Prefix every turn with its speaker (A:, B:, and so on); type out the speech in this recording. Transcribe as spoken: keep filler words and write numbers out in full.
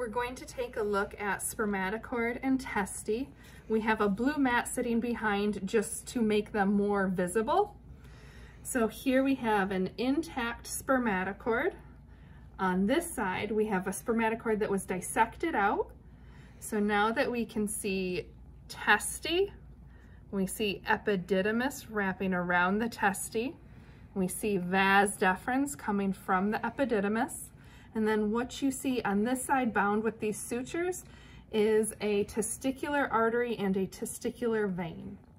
A: We're going to take a look at spermatocord and testy. We have a blue mat sitting behind just to make them more visible. So here we have an intact spermatocord. On this side, we have a spermatocord that was dissected out. So now that we can see testy, we see epididymis wrapping around the testy. We see vas deferens coming from the epididymis. And then what you see on this side bound with these sutures is a testicular artery and a testicular vein.